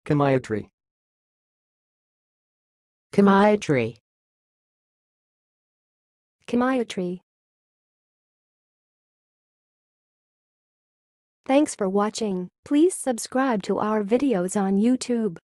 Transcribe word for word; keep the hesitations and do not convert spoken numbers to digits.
Chemiatry. Chemiatry. Chemiatry. Thanks for watching. Please subscribe to our videos on YouTube.